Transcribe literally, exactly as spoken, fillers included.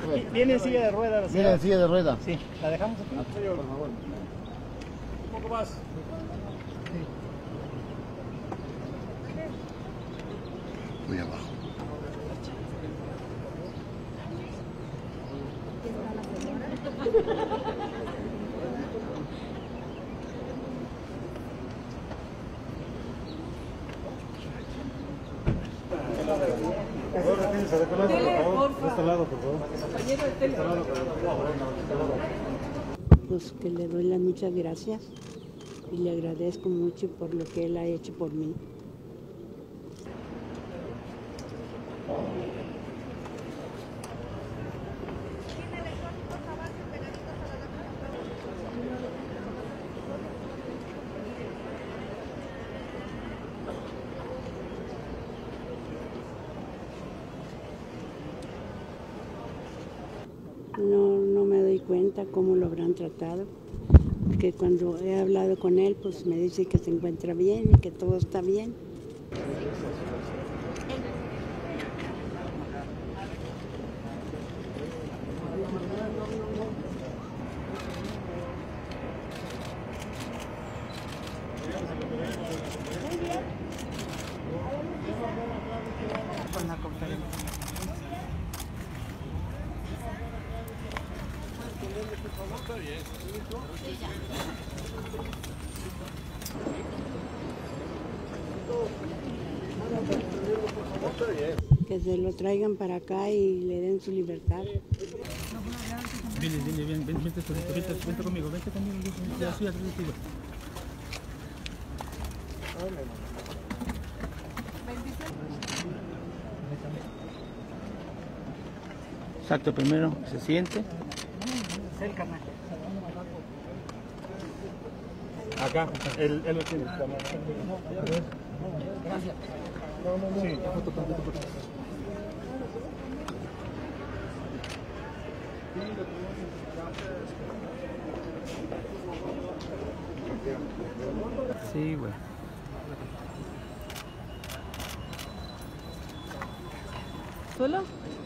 Viene en silla de ruedas. Viene en silla de ruedas. Sí, ¿la dejamos aquí? Ah, por favor. Un poco más. Sí. Muy abajo. Ahora tienes a de este lado, por favor. Pues que le doy las muchas gracias y le agradezco mucho por lo que él ha hecho por mí. No, no me doy cuenta cómo lo habrán tratado, porque cuando he hablado con él, pues me dice que se encuentra bien y que todo está bien. Con la conferencia. Que se lo traigan para acá y le den su libertad. Dile, dile, ven, ven, vente, vente, vente, vente conmigo, vente conmigo, yo estoy atrás de ti. Exacto, primero se siente. Acá, él, él lo tiene. Gracias. No, no, no. Sí, foto tantito por favor. Sí, güey. ¿Solo?